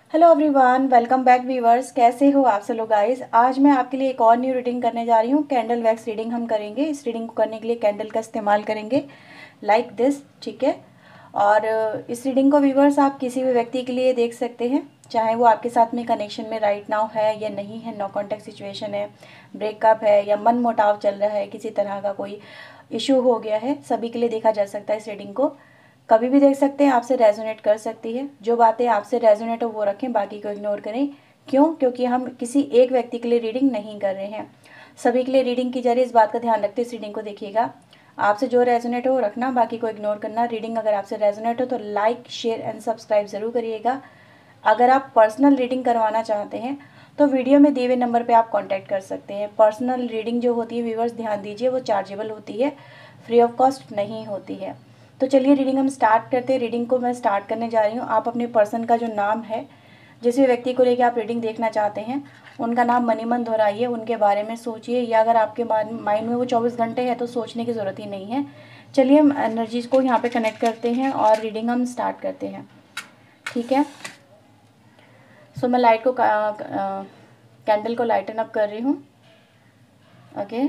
Hello everyone, welcome back viewers. कैसे हो आप सब लोग गाइस। आज मैं आपके लिए एक और न्यू रीडिंग करने जा रही हूँ। कैंडल वैक्स रीडिंग हम करेंगे। इस रीडिंग को करने के लिए कैंडल का इस्तेमाल करेंगे लाइक दिस, ठीक है। और इस रीडिंग को व्यूवर्स आप किसी भी व्यक्ति के लिए देख सकते हैं, चाहे वो आपके साथ में कनेक्शन में राइट नाउ है या नहीं है, नो कॉन्टैक्ट सिचुएशन है, ब्रेकअप है या मन मुटाव चल रहा है, किसी तरह का कोई इशू हो गया है, सभी के लिए देखा जा सकता है। इस रीडिंग को कभी भी देख सकते हैं, आपसे रेजोनेट कर सकती है। जो बातें आपसे रेजोनेट हो वो रखें, बाकी को इग्नोर करें। क्यों? क्योंकि हम किसी एक व्यक्ति के लिए रीडिंग नहीं कर रहे हैं, सभी के लिए रीडिंग की जा रही है। इस बात का ध्यान रखते इस रीडिंग को देखिएगा। आपसे जो रेजोनेट हो वो रखना, बाकी को इग्नोर करना। रीडिंग अगर आपसे रेजोनेट हो तो लाइक, शेयर एंड सब्सक्राइब ज़रूर करिएगा। अगर आप पर्सनल रीडिंग करवाना चाहते हैं तो वीडियो में दिए हुए नंबर पे आप कांटेक्ट कर सकते हैं। पर्सनल रीडिंग जो होती है व्यूवर्स, ध्यान दीजिए, वो चार्जेबल होती है, फ्री ऑफ कॉस्ट नहीं होती है। तो चलिए रीडिंग हम स्टार्ट करते हैं। रीडिंग को मैं स्टार्ट करने जा रही हूँ। आप अपने पर्सन का जो नाम है, जिस भी व्यक्ति को लेकर आप रीडिंग देखना चाहते हैं, उनका नाम मनी मन दोहराइए, उनके बारे में सोचिए, या अगर आपके माइंड में वो 24 घंटे है तो सोचने की ज़रूरत ही नहीं है। चलिए हम एनर्जीज को यहाँ पे कनेक्ट करते हैं और रीडिंग हम स्टार्ट करते हैं, ठीक है। सो मैं लाइट को कैंडल को लाइटन अप कर रही हूँ। ओके,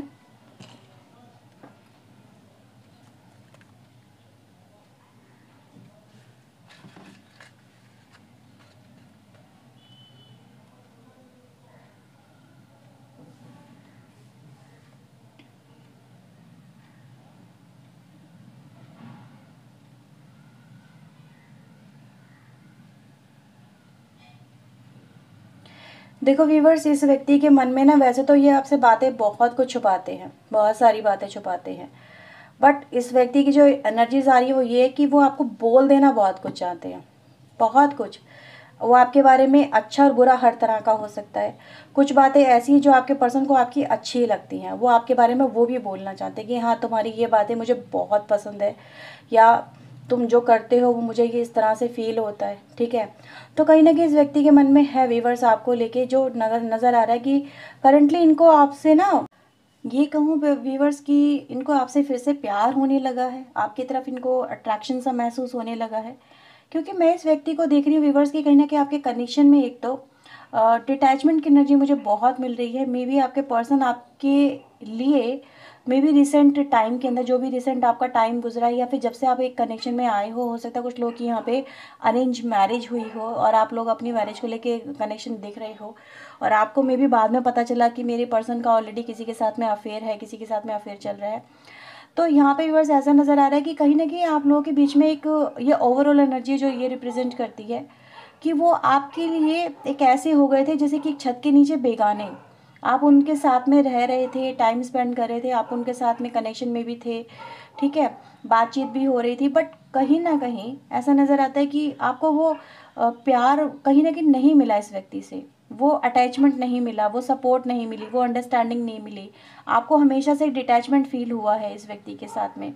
देखो व्यूवर्स, इस व्यक्ति के मन में ना, वैसे तो ये आपसे बातें बहुत कुछ छुपाते हैं, बहुत सारी बातें छुपाते हैं, बट इस व्यक्ति की जो एनर्जीज आ रही है वो ये है कि वो आपको बोल देना बहुत कुछ चाहते हैं, बहुत कुछ। वो आपके बारे में अच्छा और बुरा हर तरह का हो सकता है। कुछ बातें ऐसी जो आपके पर्सन को आपकी अच्छी लगती हैं, वो आपके बारे में वो भी बोलना चाहते हैं कि हाँ, तुम्हारी ये बातें मुझे बहुत पसंद है, या तुम जो करते हो वो मुझे ये इस तरह से फील होता है, ठीक है। तो कहीं ना कहीं इस व्यक्ति के मन में है व्यूवर्स, आपको लेके जो नज़र आ रहा है कि करंटली इनको आपसे ना, ये कहूँ व्यूवर्स कि इनको आपसे फिर से प्यार होने लगा है, आपकी तरफ इनको अट्रैक्शन सा महसूस होने लगा है। क्योंकि मैं इस व्यक्ति को देख रही हूँ व्यूवर्स की कहीं ना कहीं आपके कनेक्शन में एक तो डिटैचमेंट की एनर्जी मुझे बहुत मिल रही है। मे बी आपके पर्सन आपके लिए, मे बी रिसेंट टाइम के अंदर, जो भी रिसेंट आपका टाइम गुजरा है, या फिर जब से आप एक कनेक्शन में आए हो सकता है कुछ लोग की यहाँ पे अरेंज मैरिज हुई हो और आप लोग अपनी मैरिज को लेके कनेक्शन देख रहे हो, और आपको मे बी बाद में पता चला कि मेरे पर्सन का ऑलरेडी किसी के साथ में अफेयर है, किसी के साथ में अफेयर चल रहा है। तो यहाँ पे व्यूअर्स ऐसा नज़र आ रहा है कि कहीं ना कहीं आप लोगों के बीच में एक, ये ओवरऑल एनर्जी जो ये रिप्रेजेंट करती है कि वो आपके लिए एक ऐसे हो गए थे जैसे कि एक छत के नीचे बेगाने। आप उनके साथ में रह रहे थे, टाइम स्पेंड कर रहे थे, आप उनके साथ में कनेक्शन में भी थे, ठीक है, बातचीत भी हो रही थी, बट कहीं ना कहीं ऐसा नज़र आता है कि आपको वो प्यार कहीं ना कहीं नहीं मिला इस व्यक्ति से, वो अटैचमेंट नहीं मिला, वो सपोर्ट नहीं मिली, वो अंडरस्टैंडिंग नहीं मिली। आपको हमेशा से डिटैचमेंट फील हुआ है इस व्यक्ति के साथ में।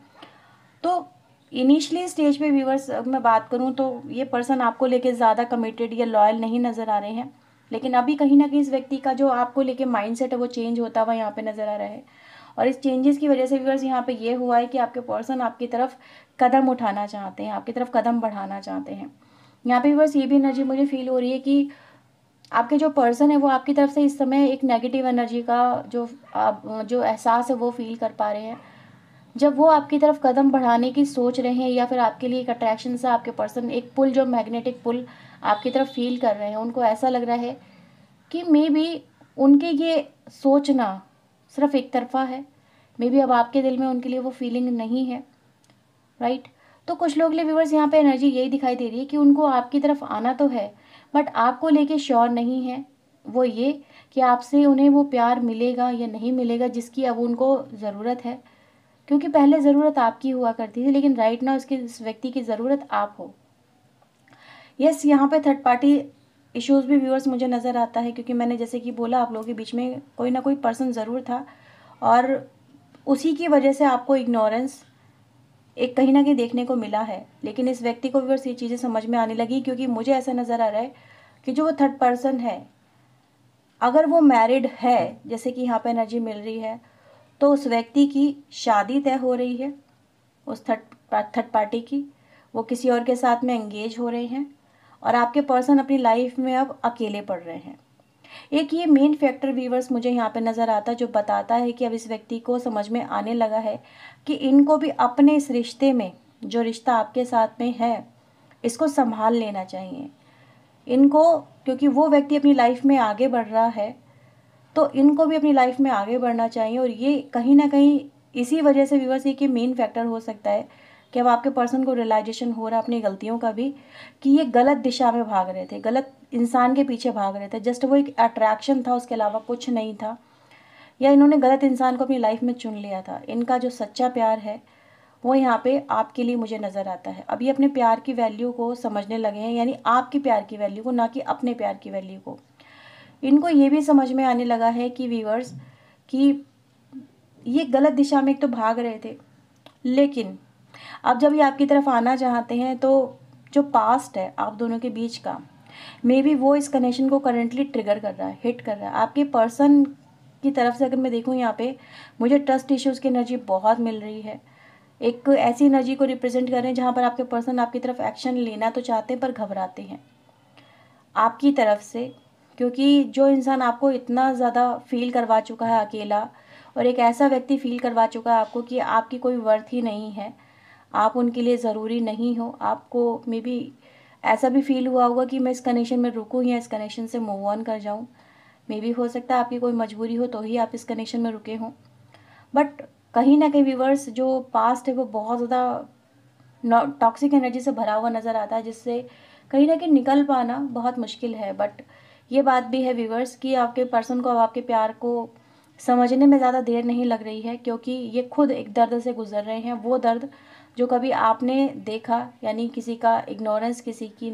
तो इनिशियली स्टेज पे व्यूवर्स मैं बात करूं तो ये पर्सन आपको लेके ज़्यादा कमिटेड या लॉयल नहीं नज़र आ रहे हैं, लेकिन अभी कहीं ना कहीं इस व्यक्ति का जो आपको लेके माइंडसेट है वो चेंज होता हुआ यहाँ पे नज़र आ रहा है। और इस चेंजेस की वजह से व्यूवर्स यहाँ पे ये हुआ है कि आपके पर्सन आपकी तरफ कदम उठाना चाहते हैं, आपकी तरफ कदम बढ़ाना चाहते हैं। यहाँ पे व्यूवर्स ये भी एनर्जी मुझे फील हो रही है कि आपके जो पर्सन है वो आपकी तरफ से इस समय एक नेगेटिव एनर्जी का जो आप जो एहसास है वो फील कर पा रहे हैं। जब वो आपकी तरफ कदम बढ़ाने की सोच रहे हैं, या फिर आपके लिए एक अट्रैक्शन सा, आपके पर्सन एक पुल, जो मैग्नेटिक पुल आपकी तरफ फील कर रहे हैं, उनको ऐसा लग रहा है कि मे बी उनके ये सोचना सिर्फ एक तरफा है। मे बी अब आपके दिल में उनके लिए वो फीलिंग नहीं है, राइट। तो कुछ लोग लिए व्यूवर्स यहाँ पे एनर्जी यही दिखाई दे रही है कि उनको आपकी तरफ आना तो है, बट आपको लेके श्योर नहीं है। वो ये कि आपसे उन्हें वो प्यार मिलेगा या नहीं मिलेगा जिसकी अब उनको ज़रूरत है। क्योंकि पहले ज़रूरत आपकी हुआ करती थी, लेकिन राइट नाउ इसके इस व्यक्ति की ज़रूरत आप हो। यस, यहाँ पे थर्ड पार्टी इश्यूज़ भी व्यूअर्स मुझे नज़र आता है, क्योंकि मैंने जैसे कि बोला आप लोगों के बीच में कोई ना कोई पर्सन ज़रूर था, और उसी की वजह से आपको इग्नोरेंस एक कहीं ना कहीं देखने को मिला है। लेकिन इस व्यक्ति को व्यूअर्स ये चीज़ें समझ में आने लगी, क्योंकि मुझे ऐसा नज़र आ रहा है कि जो वो थर्ड पर्सन है, अगर वो मैरिड है, जैसे कि यहाँ पे एनर्जी मिल रही है, तो उस व्यक्ति की शादी तय हो रही है, उस थर्ड पार्टी की, वो किसी और के साथ में एंगेज हो रहे हैं। और आपके पर्सन अपनी लाइफ में अब अकेले पड़ रहे हैं। एक ये मेन फैक्टर व्यूअर्स मुझे यहाँ पे नज़र आता है जो बताता है कि अब इस व्यक्ति को समझ में आने लगा है कि इनको भी अपने इस रिश्ते में, जो रिश्ता आपके साथ में है, इसको संभाल लेना चाहिए इनको, क्योंकि वो व्यक्ति अपनी लाइफ में आगे बढ़ रहा है तो इनको भी अपनी लाइफ में आगे बढ़ना चाहिए। और ये कहीं ना कहीं इसी वजह से व्यूअर्स एक मेन फैक्टर हो सकता है कि अब आपके पर्सन को रियलाइजेशन हो रहा है अपनी गलतियों का भी, कि ये गलत दिशा में भाग रहे थे, गलत इंसान के पीछे भाग रहे थे, जस्ट वो एक अट्रैक्शन था, उसके अलावा कुछ नहीं था, या इन्होंने गलत इंसान को अपनी लाइफ में चुन लिया था। इनका जो सच्चा प्यार है वो यहाँ पे आपके लिए मुझे नज़र आता है। अभी अपने प्यार की वैल्यू को समझने लगे हैं, यानी आपकी प्यार की वैल्यू को, ना कि अपने प्यार की वैल्यू को। इनको ये भी समझ में आने लगा है कि व्यूअर्स कि ये गलत दिशा में एक तो भाग रहे थे, लेकिन अब जब ये आपकी तरफ आना चाहते हैं तो जो पास्ट है आप दोनों के बीच का, मे बी वो इस कनेक्शन को करेंटली ट्रिगर कर रहा है, हिट कर रहा है। आपके पर्सन की तरफ से अगर मैं देखूँ यहाँ पे, मुझे ट्रस्ट इश्यूज़ की एनर्जी बहुत मिल रही है। एक ऐसी एनर्जी को रिप्रेजेंट कर रहे हैं जहाँ पर आपके पर्सन आपकी तरफ एक्शन लेना तो चाहते हैं पर घबराते हैं आपकी तरफ से, क्योंकि जो इंसान आपको इतना ज़्यादा फील करवा चुका है अकेला, और एक ऐसा व्यक्ति फील करवा चुका है आपको कि आपकी कोई वर्थ ही नहीं है, आप उनके लिए ज़रूरी नहीं हो। आपको मे बी ऐसा भी फील हुआ होगा कि मैं इस कनेक्शन में रुकूँ या इस कनेक्शन से मूव ऑन कर जाऊँ। मे बी हो सकता है आपकी कोई मजबूरी हो तो ही आप इस कनेक्शन में रुके हों, बट कहीं ना कहीं व्यूअर्स जो पास्ट है वो बहुत ज़्यादा टॉक्सिक एनर्जी से भरा हुआ नज़र आता है, जिससे कहीं ना कहीं निकल पाना बहुत मुश्किल है। बट ये बात भी है व्यूअर्स कि आपके पर्सन को अब आपके प्यार को समझने में ज़्यादा देर नहीं लग रही है, क्योंकि ये खुद एक दर्द से गुजर रहे हैं, वो दर्द जो कभी आपने देखा, यानी किसी का इग्नोरेंस, किसी की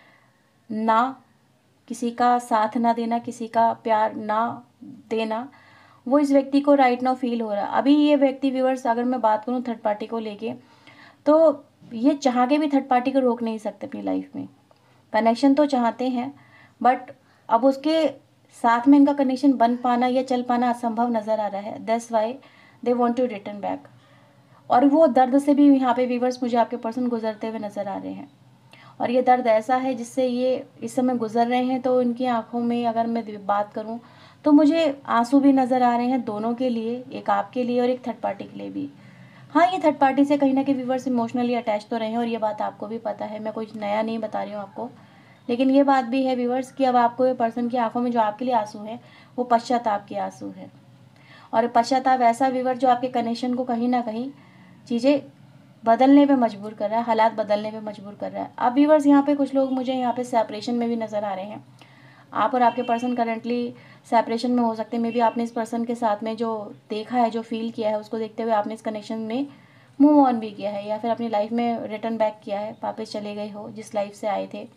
ना, किसी का साथ ना देना, किसी का प्यार ना देना, वो इस व्यक्ति को राइट नाउ फील हो रहा है। अभी ये व्यक्ति व्यूअर्स, अगर मैं बात करूँ थर्ड पार्टी को लेके, तो ये चाह के भी थर्ड पार्टी को रोक नहीं सकते अपनी लाइफ में। कनेक्शन तो चाहते हैं, बट अब उसके साथ में इनका कनेक्शन बन पाना या चल पाना असंभव नज़र आ रहा है। That's why they want to return back. और वो दर्द से भी यहाँ पे व्यूअर्स मुझे आपके पर्सन गुजरते हुए नज़र आ रहे हैं, और ये दर्द ऐसा है जिससे ये इस समय गुजर रहे हैं। तो इनकी आंखों में अगर मैं बात करूँ तो मुझे आंसू भी नज़र आ रहे हैं दोनों के लिए, एक आपके लिए और एक थर्ड पार्टी के लिए भी। हाँ, ये थर्ड पार्टी से कहीं ना कहीं व्यूअर्स इमोशनली अटैच तो रहे हैं, और ये बात आपको भी पता है, मैं कुछ नया नहीं बता रही हूँ आपको। लेकिन ये बात भी है व्यूअर्स कि अब आपको ये पर्सन की आंखों में जो आपके लिए आंसू है वो पश्चाताप के आंसू है, और पश्चाताप ऐसा व्यूअर जो आपके कनेक्शन को कहीं ना कहीं चीज़ें बदलने पे मजबूर कर रहा है, हालात बदलने पे मजबूर कर रहा है। अब व्यूअर्स यहाँ पे कुछ लोग मुझे यहाँ पे सेपरेशन में भी नज़र आ रहे हैं। आप और आपके पर्सन करंटली सेपरेशन में हो सकते हैं। मे बी आपने इस पर्सन के साथ में जो देखा है, जो फील किया है, उसको देखते हुए आपने इस कनेक्शन में मूव ऑन भी किया है, या फिर अपनी लाइफ में रिटर्न बैक किया है, वापस चले गए हो जिस लाइफ से आए थे।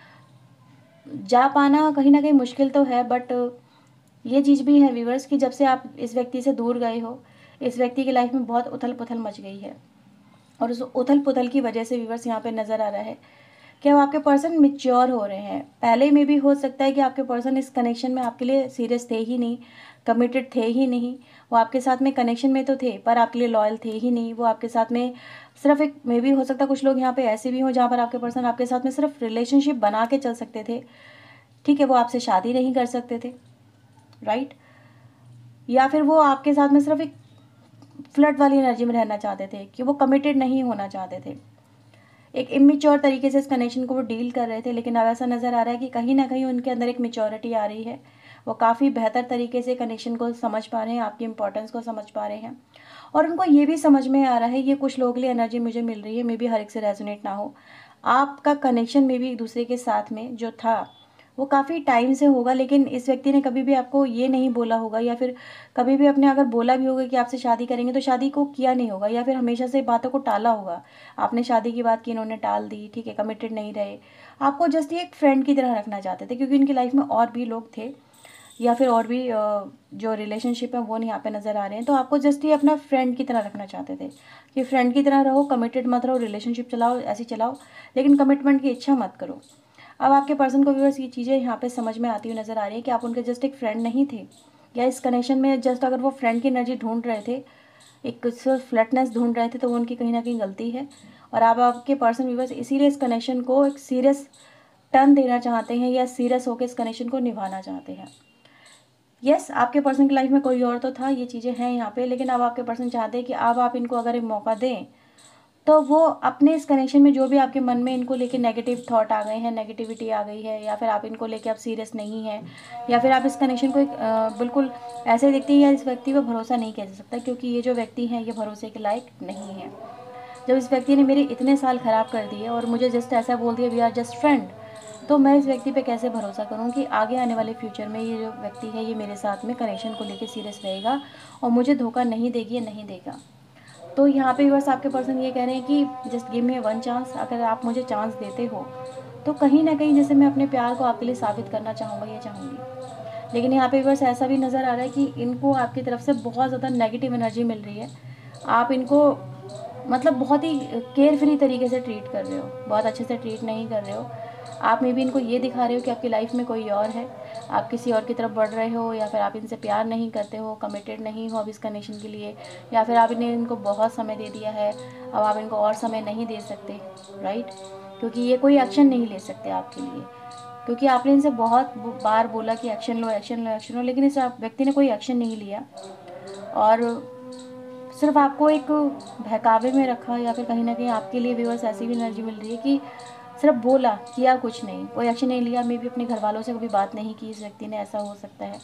जा पाना कहीं ना कहीं मुश्किल तो है, बट ये चीज़ भी है व्यूअर्स कि जब से आप इस व्यक्ति से दूर गए हो, इस व्यक्ति की लाइफ में बहुत उथल पुथल मच गई है, और उस उथल पुथल की वजह से व्यूअर्स यहाँ पे नज़र आ रहा है कि अब आपके पर्सन मिच्योर हो रहे हैं। पहले में भी हो सकता है कि आपके पर्सन इस कनेक्शन में आपके लिए सीरियस थे ही नहीं, कमिटेड थे ही नहीं। वो आपके साथ में कनेक्शन में तो थे पर आपके लिए लॉयल थे ही नहीं। वो आपके साथ में सिर्फ एक, मे भी हो सकता है कुछ लोग यहाँ पे ऐसे भी हों जहाँ पर आपके पर्सन आपके साथ में सिर्फ रिलेशनशिप बना के चल सकते थे, ठीक है, वो आपसे शादी नहीं कर सकते थे, राइट, या फिर वो आपके साथ में सिर्फ एक फ्लर्ट वाली एनर्जी में रहना चाहते थे, कि वो कमिटेड नहीं होना चाहते थे। एक इमेच्योर तरीके से इस कनेक्शन को वो डील कर रहे थे, लेकिन अब ऐसा नज़र आ रहा है कि कहीं ना कहीं उनके अंदर एक मेच्योरिटी आ रही है। वो काफ़ी बेहतर तरीके से कनेक्शन को समझ पा रहे हैं, आपकी इंपॉर्टेंस को समझ पा रहे हैं, और उनको ये भी समझ में आ रहा है, ये कुछ लोगों के लिए एनर्जी मुझे मिल रही है, मे बी हर एक से रेजोनेट ना हो, आपका कनेक्शन मे बी एक दूसरे के साथ में जो था वो काफ़ी टाइम से होगा, लेकिन इस व्यक्ति ने कभी भी आपको ये नहीं बोला होगा, या फिर कभी भी अपने अगर बोला भी होगा कि आपसे शादी करेंगे तो शादी को किया नहीं होगा, या फिर हमेशा से बातों को टाला होगा। आपने शादी की बात की, इन्होंने टाल दी, ठीक है, कमिटेड नहीं रहे, आपको जस्ट ये एक फ्रेंड की तरह रखना चाहते थे, क्योंकि इनकी लाइफ में और भी लोग थे, या फिर और भी जो रिलेशनशिप है वो नहीं यहाँ पे नज़र आ रहे हैं। तो आपको जस्ट ये अपना फ्रेंड की तरह रखना चाहते थे कि फ्रेंड की तरह रहो, कमिटेड मत रहो, रिलेशनशिप चलाओ, ऐसी चलाओ, लेकिन कमिटमेंट की इच्छा मत करो। अब आपके पर्सन को व्यूअर्स ये चीज़ें यहाँ पे समझ में आती हुई नज़र आ रही है कि आप उनके जस्ट एक फ्रेंड नहीं थे, या इस कनेक्शन में जस्ट अगर वो फ्रेंड की एनर्जी ढूंढ रहे थे, एक सिर्फ फ्लर्टनेस ढूंढ रहे थे, तो वो उनकी कहीं ना कहीं गलती है। और आप आपके पर्सन व्यूअर्स इसीलिए इस कनेक्शन को एक सीरियस टर्न देना चाहते हैं या सीरियस होकर इस कनेक्शन को निभाना चाहते हैं। यस, आपके पर्सन की लाइफ में कोई और तो था, ये चीज़ें हैं यहाँ पे, लेकिन अब आपके पर्सन चाहते हैं कि अब आप इनको अगर एक मौका दें तो वो अपने इस कनेक्शन में जो भी आपके मन में इनको लेके नेगेटिव थॉट आ गए हैं, नेगेटिविटी आ गई है, या फिर आप इनको लेके आप सीरियस नहीं हैं, या फिर आप इस कनेक्शन को एक बिल्कुल ऐसे देखते हैं या इस व्यक्ति पर भरोसा नहीं किया जा सकता, क्योंकि ये जो व्यक्ति हैं ये भरोसे के लायक नहीं है। जब इस व्यक्ति ने मेरे इतने साल ख़राब कर दिए और मुझे जस्ट ऐसा बोल दिया वी आर जस्ट फ्रेंड, तो मैं इस व्यक्ति पे कैसे भरोसा करूं कि आगे आने वाले फ्यूचर में ये जो व्यक्ति है ये मेरे साथ में कनेक्शन को लेके सीरियस रहेगा और मुझे धोखा नहीं देगी या नहीं देगा। तो यहाँ पे बस आपके पर्सन ये कह रहे हैं कि just give me one chance, अगर आप मुझे चांस देते हो तो कहीं ना कहीं जैसे मैं अपने प्यार को आपके लिए साबित करना चाहूँगा या चाहूँगी। लेकिन यहाँ पे बस ऐसा भी नज़र आ रहा है कि इनको आपकी तरफ से बहुत ज़्यादा नेगेटिव एनर्जी मिल रही है। आप इनको मतलब बहुत ही केयर फ्री तरीके से ट्रीट कर रहे हो, बहुत अच्छे से ट्रीट नहीं कर रहे हो। आप में भी इनको ये दिखा रहे हो कि आपकी लाइफ में कोई और है, आप किसी और की तरफ बढ़ रहे हो, या फिर आप इनसे प्यार नहीं करते हो, कमिटेड नहीं हो अब इस कनेक्शन के लिए, या फिर आपने इनको बहुत समय दे दिया है, अब आप इनको और समय नहीं दे सकते, राइट? क्योंकि ये कोई एक्शन नहीं ले सकते आपके लिए, क्योंकि आपने इनसे बहुत बार बोला कि एक्शन लो एक्शन लो एक्शन लो, लेकिन इस व्यक्ति ने कोई एक्शन नहीं लिया और सिर्फ आपको एक बहकावे में रखा, या फिर कहीं ना कहीं आपके लिए व्यूअर्स ऐसी भी एनर्जी मिल रही है कि सिर्फ बोला, किया कुछ नहीं, कोई एक्शन नहीं लिया। मे भी अपने घर वालों से कभी बात नहीं की इस व्यक्ति ने, ऐसा हो सकता है।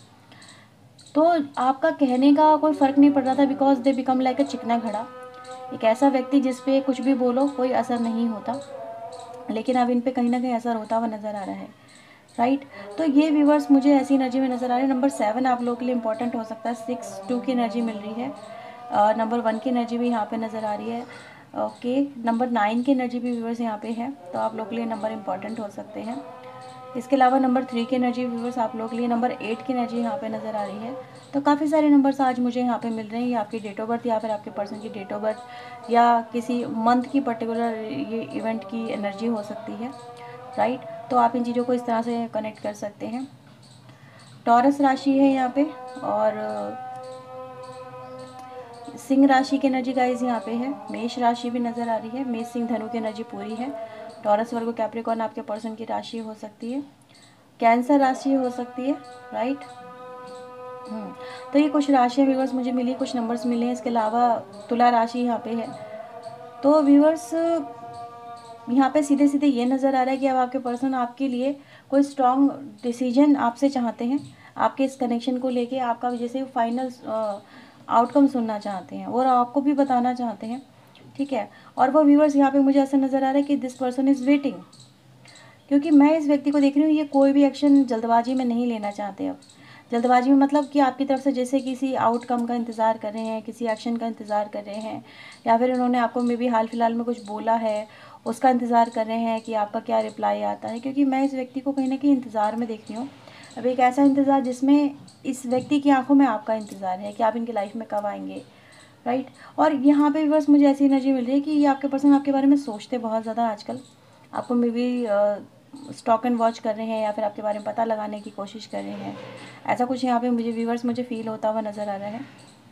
तो आपका कहने का कोई फ़र्क नहीं पड़ रहा था, because they become like a चिकना घड़ा, एक ऐसा व्यक्ति जिस पे कुछ भी बोलो कोई असर नहीं होता, लेकिन अब इन पे कहीं ना कहीं असर होता हुआ नज़र आ रहा है, राइट? तो ये व्यूवर्स मुझे ऐसी एनर्जी में नज़र आ रहे हैं। नंबर 7 आप लोगों के लिए इंपॉर्टेंट हो सकता है। 6 2 की एनर्जी मिल रही है, नंबर 1 की एनर्जी भी यहाँ पे नज़र आ रही है। ओके, नंबर 9 की एनर्जी भी व्यूवर्स यहाँ पे है, तो आप लोग के लिए नंबर इंपॉर्टेंट हो सकते हैं। इसके अलावा नंबर 3 की एनर्जी व्यूवर्स आप लोग के लिए, नंबर 8 की एनर्जी यहाँ पे नज़र आ रही है। तो काफ़ी सारे नंबर्स आज मुझे यहाँ पे मिल रहे हैं। ये आपकी डेट ऑफ बर्थ या फिर आपके पर्सन की डेट ऑफ बर्थ या किसी मंथ की पर्टिकुलर ये इवेंट की एनर्जी हो सकती है, राइट? तो आप इन चीज़ों को इस तरह से कनेक्ट कर सकते हैं। टॉरस राशि है यहाँ पे, और सिंह राशि की एनर्जी गाइस यहाँ पे है। मेष राशि भी नज़र आ रही है, मेष सिंह धनु की एनर्जी पूरी है। टॉरस वर्गो कैप्रिकॉर्न आपके पर्सन की राशि हो सकती है, कैंसर राशि हो सकती है, राइट? तो ये कुछ राशियाँ व्यूवर्स मुझे मिली, कुछ नंबर्स मिले हैं। इसके अलावा तुला राशि यहाँ पे है। तो व्यूवर्स यहाँ पे सीधे सीधे ये नज़र आ रहा है कि अब आपके पर्सन आपके लिए कोई स्ट्रॉन्ग डिसीजन आपसे चाहते हैं, आपके इस कनेक्शन को लेके आपका जैसे फाइनल आउटकम सुनना चाहते हैं और आपको भी बताना चाहते हैं, ठीक है? और वो व्यूवर्स यहाँ पे मुझे ऐसा नज़र आ रहा है कि दिस पर्सन इज़ वेटिंग, क्योंकि मैं इस व्यक्ति को देख रही हूँ, ये कोई भी एक्शन जल्दबाजी में नहीं लेना चाहते। अब जल्दबाजी में मतलब कि आपकी तरफ से जैसे किसी आउटकम का इंतज़ार कर रहे हैं, किसी एक्शन का इंतज़ार कर रहे हैं, या फिर उन्होंने आपको मे बी हाल फिलहाल में कुछ बोला है, उसका इंतज़ार कर रहे हैं कि आपका क्या रिप्लाई आता है। क्योंकि मैं इस व्यक्ति को कहीं ना कहीं इंतज़ार में देख रही हूँ। अब एक ऐसा इंतज़ार जिसमें इस व्यक्ति की आंखों में आपका इंतज़ार है कि आप इनकी लाइफ में कब आएंगे, राइट? और यहाँ पे बस मुझे ऐसी एनर्जी मिल रही है कि ये आपके पर्सन आपके बारे में सोचते बहुत ज़्यादा आजकल, आपको maybe stalk and watch कर रहे हैं या फिर आपके बारे में पता लगाने की कोशिश कर रहे हैं। ऐसा कुछ यहाँ पे मुझे व्यूवर्स मुझे फील होता हुआ नज़र आ रहा है,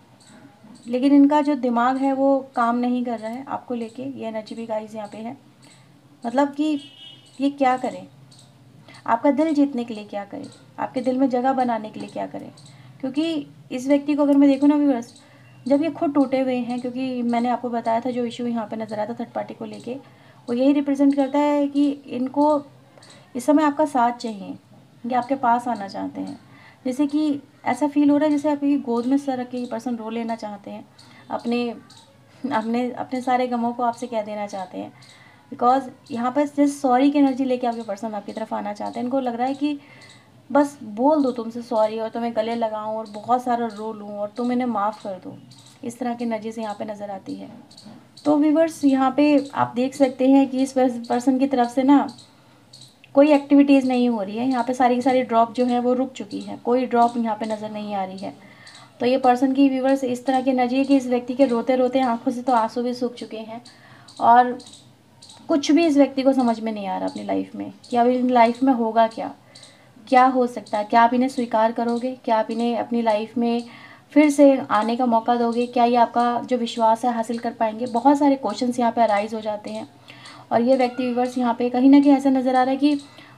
लेकिन इनका जो दिमाग है वो काम नहीं कर रहा है आपको लेके। ये एनर्जी भी गाइस यहाँ पे है, मतलब कि ये क्या करें, आपका दिल जीतने के लिए क्या करें, आपके दिल में जगह बनाने के लिए क्या करें। क्योंकि इस व्यक्ति को अगर मैं देखूँ ना व्यूवर्स, जब ये खुद टूटे हुए हैं, क्योंकि मैंने आपको बताया था जो इशू यहाँ पे नज़र आता थर्ड पार्टी को लेके, वो यही रिप्रेजेंट करता है कि इनको इस समय आपका साथ चाहिए, ये आपके पास आना चाहते हैं। जैसे कि ऐसा फील हो रहा है जैसे आपकी गोद में सर रख के ये पर्सन रो लेना चाहते हैं, अपने अपने अपने सारे गमों को आपसे कह देना चाहते हैं। बिकॉज यहाँ पर जैसे सॉरी की एनर्जी लेके आपके पर्सन आपकी तरफ आना चाहते हैं। इनको लग रहा है कि बस बोल दो तुमसे सॉरी और तुम्हें गले लगाऊं और बहुत सारा रो लूँ और तुम इन्हें माफ़ कर दो, इस तरह की एनर्जी से यहाँ पे नज़र आती है। तो व्यूवर्स यहाँ पे आप देख सकते हैं कि इस पर्सन की तरफ से ना कोई एक्टिविटीज़ नहीं हो रही है। यहाँ पे सारी की सारी ड्रॉप जो है वो रुक चुकी है, कोई ड्रॉप यहाँ पे नज़र नहीं आ रही है। तो ये पर्सन की व्यूवर्स इस तरह की एनर्जी है कि इस व्यक्ति के रोते रोते आंखों से तो आंसू भी सूख चुके हैं, और कुछ भी इस व्यक्ति को समझ में नहीं आ रहा अपनी लाइफ में कि अब इन लाइफ में होगा क्या, क्या हो सकता है। क्या आप इन्हें स्वीकार करोगे, क्या आप इन्हें अपनी लाइफ में फिर से आने का मौका दोगे, क्या ये आपका जो विश्वास है हासिल कर पाएंगे। बहुत सारे क्वेश्चंस यहाँ पे अराइज हो जाते हैं। और ये व्यक्ति व्यूवर्स यहाँ पे कहीं ना कहीं ऐसा नज़र आ रहा है कि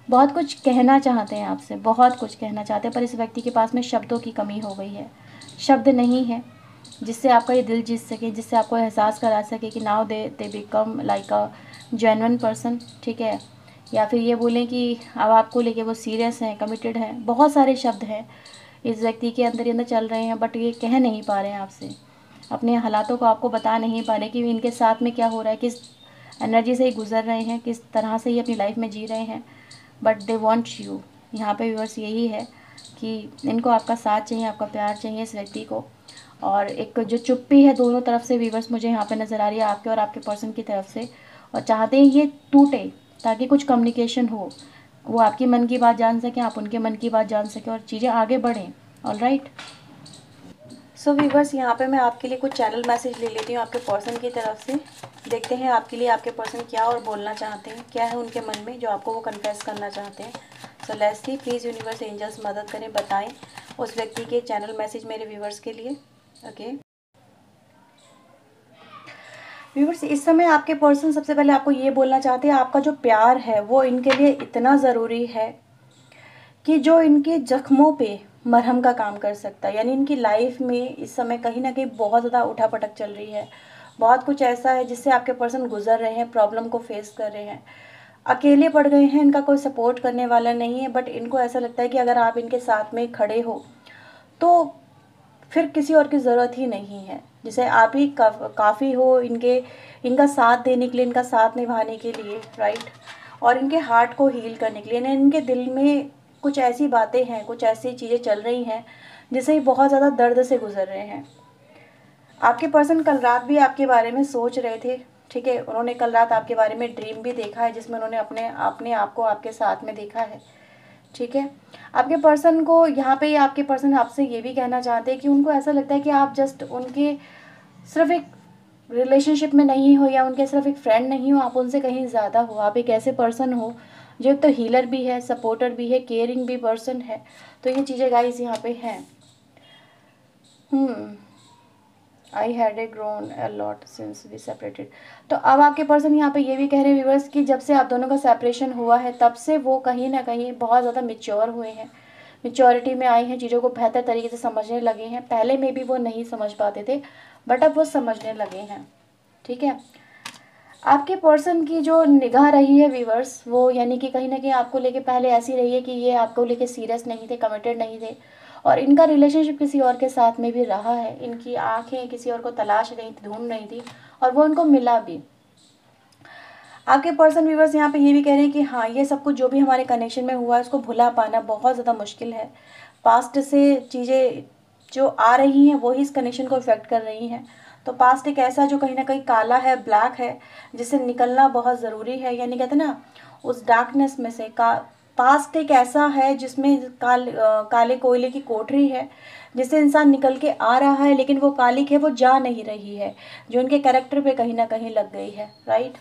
बहुत कुछ कहना चाहते हैं आपसे, बहुत कुछ कहना चाहते हैं, पर इस व्यक्ति के पास में शब्दों की कमी हो गई है। शब्द नहीं है जिससे आपका ये दिल जीत सके, जिससे आपको एहसास करा सके कि now they become like a genuine person, ठीक है। या फिर ये बोलें कि अब आपको लेके वो सीरियस हैं, कमिटेड हैं। बहुत सारे शब्द हैं इस व्यक्ति के अंदर ही अंदर चल रहे हैं, बट ये कह नहीं पा रहे हैं आपसे, अपने हालातों को आपको बता नहीं पा रहे कि इनके साथ में क्या हो रहा है, किस एनर्जी से ही गुजर रहे हैं, किस तरह से ही अपनी लाइफ में जी रहे हैं। But they want you. यहाँ पे व्यूअर्स यही है कि इनको आपका साथ चाहिए, आपका प्यार चाहिए इस व्यक्ति को। और एक जो चुप्पी है दोनों तरफ से व्यूअर्स मुझे यहाँ पे नज़र आ रही है, आपके और आपके पर्सन की तरफ से, और चाहते हैं ये टूटे ताकि कुछ कम्युनिकेशन हो, वो आपकी मन की बात जान सकें, आप उनके मन की बात जान सकें और चीज़ें आगे बढ़ें। ऑलराइट, सो व्यूअर्स यहाँ पे मैं आपके लिए कुछ चैनल मैसेज ले लेती हूँ आपके पर्सन की तरफ से। देखते हैं आपके लिए आपके पर्सन क्या और बोलना चाहते हैं, क्या है उनके मन में जो आपको वो कन्फेस करना चाहते हैं। So let's see, please universe angels मदद करें, बताएं उस व्यक्ति के चैनल मैसेज मेरे व्यूअर्स के लिए। ओके व्यूअर्स, इस समय आपके पर्सन सबसे पहले आपको ये बोलना चाहते हैं, आपका जो प्यार है वो इनके लिए इतना ज़रूरी है कि जो इनके जख्मों पे मरहम का काम कर सकता है। यानी इनकी लाइफ में इस समय कहीं ना कहीं बहुत ज़्यादा उठापटक चल रही है, बहुत कुछ ऐसा है जिससे आपके पर्सन गुजर रहे हैं, प्रॉब्लम को फेस कर रहे हैं, अकेले पड़ गए हैं, इनका कोई सपोर्ट करने वाला नहीं है। बट इनको ऐसा लगता है कि अगर आप इनके साथ में खड़े हो तो फिर किसी और की ज़रूरत ही नहीं है, जैसे आप ही काफ़ी हो इनका साथ देने के लिए, इनका साथ निभाने के लिए, राइट। और इनके हार्ट को हील करने के लिए, यानी इनके दिल में कुछ ऐसी बातें हैं, कुछ ऐसी चीज़ें चल रही हैं जिससे ये बहुत ज़्यादा दर्द से गुजर रहे हैं। आपके पर्सन कल रात भी आपके बारे में सोच रहे थे, ठीक है। उन्होंने कल रात आपके बारे में ड्रीम भी देखा है जिसमें उन्होंने अपने आप को आपके साथ में देखा है, ठीक है। आपके पर्सन को यहाँ पे आपके पर्सन आपसे ये भी कहना चाहते हैं कि उनको ऐसा लगता है कि आप जस्ट उनके सिर्फ एक रिलेशनशिप में नहीं हो या उनके सिर्फ एक फ्रेंड नहीं हो, आप उनसे कहीं ज़्यादा हो। आप एक ऐसे पर्सन हो जो तो हीलर भी है, सपोर्टर भी है, केयरिंग भी पर्सन है। तो ये चीज़ें गाइस यहाँ पे हैं। I had a grown a lot since we separated. तो अब आपके पर्सन यहाँ पे ये भी कह रहे हैं व्यूअर्स कि जब से आप दोनों का सेपरेशन हुआ है तब से वो कहीं ना कहीं बहुत ज़्यादा मिच्योर हुए हैं, मिच्योरिटी में आए हैं, चीज़ों को बेहतर तरीके से समझने लगे हैं। पहले में भी वो नहीं समझ पाते थे, बट अब वो समझने लगे हैं, ठीक है। आपके पर्सन की जो निगाह रही है व्यूअर्स, वो यानी कि कहीं ना कहीं आपको लेके पहले ऐसी रही है कि ये आपको लेके सीरियस नहीं थे, कमिटेड नहीं थे, और इनका रिलेशनशिप किसी और के साथ में भी रहा है। इनकी आंखें किसी और को तलाश रही थी, ढूंढ रही थी, और वो उनको मिला भी। आपके पर्सन व्यूअर्स यहाँ पे ये भी कह रहे हैं कि हाँ, ये सब कुछ जो भी हमारे कनेक्शन में हुआ है उसको भुला पाना बहुत ज़्यादा मुश्किल है। पास्ट से चीज़ें जो आ रही हैं वो ही इस कनेक्शन को इफेक्ट कर रही हैं। तो पास्ट एक ऐसा जो कहीं ना कहीं काला है, ब्लैक है, जिससे निकलना बहुत ज़रूरी है। यानी कहते हैं ना, उस डार्कनेस में से पास्ट एक ऐसा है जिसमें काले कोयले की कोठरी है, जिससे इंसान निकल के आ रहा है, लेकिन वो कालिक है, वो जा नहीं रही है, जो उनके कैरेक्टर पे कहीं ना कहीं लग गई है, राइट।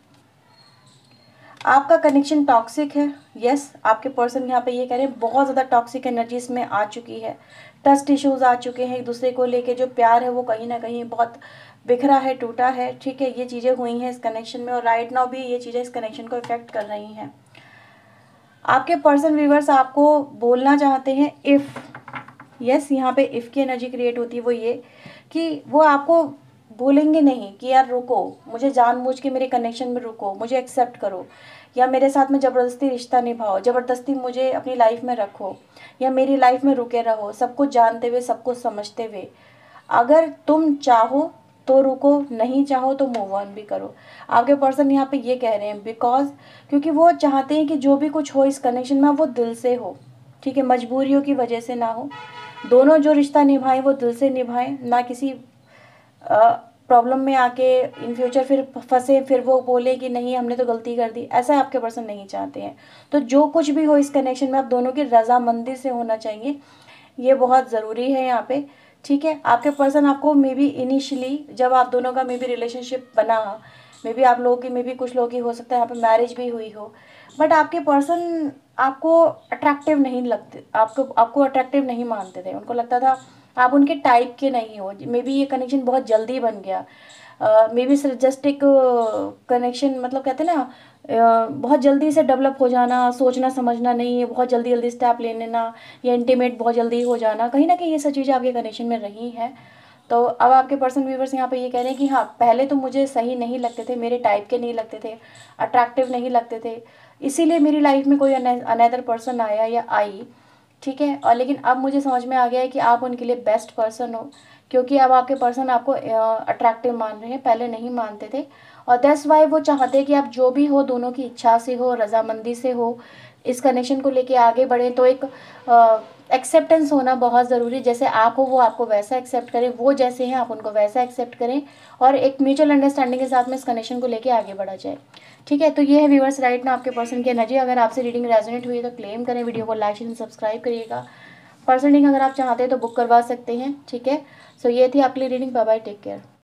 आपका कनेक्शन टॉक्सिक है, यस। आपके पर्सन यहाँ पे ये कह रहे हैं बहुत ज़्यादा टॉक्सिक एनर्जी इसमें आ चुकी है, ट्रस्ट इश्यूज आ चुके हैं, एक दूसरे को लेके जो प्यार है वो कहीं ना कहीं बहुत बिखरा है, टूटा है, ठीक है। ये चीज़ें हुई हैं इस कनेक्शन में, और राइट नाउ भी ये चीज़ें इस कनेक्शन को इफेक्ट कर रही हैं। आपके पर्सन व्यूअर्स आपको बोलना चाहते हैं इफ़, यस, यहाँ पे इफ़ की एनर्जी क्रिएट होती है, वो ये कि वो आपको बोलेंगे नहीं कि यार रुको, मुझे जानबूझ के मेरे कनेक्शन में रुको, मुझे एक्सेप्ट करो, या मेरे साथ में ज़बरदस्ती रिश्ता निभाओ, ज़बरदस्ती मुझे अपनी लाइफ में रखो, या मेरी लाइफ में रुके रहो, सब कुछ जानते हुए, सब कुछ समझते हुए। अगर तुम चाहो तो रुको, नहीं चाहो तो मूव ऑन भी करो। आपके पर्सन यहाँ पे ये कह रहे हैं बिकॉज क्योंकि वो चाहते हैं कि जो भी कुछ हो इस कनेक्शन में वो दिल से हो, ठीक है, मजबूरियों की वजह से ना हो। दोनों जो रिश्ता निभाएं वो दिल से निभाएं, ना किसी प्रॉब्लम में आके इन फ्यूचर फिर फंसे, फिर वो बोले कि नहीं हमने तो गलती कर दी। ऐसा आपके पर्सन नहीं चाहते हैं। तो जो कुछ भी हो इस कनेक्शन में आप दोनों की रजामंदी से होना चाहिए, ये बहुत ज़रूरी है यहाँ पे, ठीक है। आपके पर्सन आपको मे बी इनिशियली जब आप दोनों का मे बी रिलेशनशिप बना, मे बी आप लोगों की, मे बी कुछ लोगों की हो सकता है यहाँ पे मैरिज भी हुई हो, बट आपके पर्सन आपको अट्रैक्टिव नहीं लगते, आपको अट्रैक्टिव नहीं मानते थे। उनको लगता था आप उनके टाइप के नहीं हो, मे बी ये कनेक्शन बहुत जल्दी बन गया, मे बी सिर्फ जस्ट एक कनेक्शन, मतलब कहते हैं ना बहुत जल्दी से डेवलप हो जाना, सोचना समझना नहीं है, बहुत जल्दी जल्दी स्टेप ले लेना, या इंटीमेट बहुत जल्दी हो जाना, कहीं ना कहीं ये सब चीज़ें आपके कनेक्शन में रही हैं। तो अब आपके पर्सन व्यूवर्स यहाँ पे ये कह रहे हैं कि हाँ, पहले तो मुझे सही नहीं लगते थे, मेरे टाइप के नहीं लगते थे, अट्रैक्टिव नहीं लगते थे, इसीलिए मेरी लाइफ में कोई अनदर पर्सन आया या आई, ठीक है। और लेकिन अब मुझे समझ में आ गया है कि आप उनके लिए बेस्ट पर्सन हो, क्योंकि अब आपके पर्सन आपको अट्रैक्टिव मान रहे हैं, पहले नहीं मानते थे। और दैट्स वाई वो चाहते हैं कि आप जो भी हो, दोनों की इच्छा से हो, रजामंदी से हो, इस कनेक्शन को लेके आगे बढ़े। तो एक एक्सेप्टेंस होना बहुत ज़रूरी, जैसे आप हो वो आपको वैसा एक्सेप्ट करें, वो जैसे हैं आप उनको वैसा एक्सेप्ट करें, और एक म्यूचुअल अंडरस्टैंडिंग के साथ में इस कनेक्शन को लेके आगे बढ़ा जाए, ठीक है। तो ये है व्यूअर्स राइट ना आपके पर्सन की एनर्जी। अगर आपसे रीडिंग रेजोनेट हुई है तो क्लेम करें, वीडियो को लाइक एंड सब्सक्राइब करिएगा। पर्सन रीडिंग अगर आप चाहते हैं तो बुक करवा सकते हैं, ठीक है। सो ये थी आपके लिए reading. Bye bye, take care.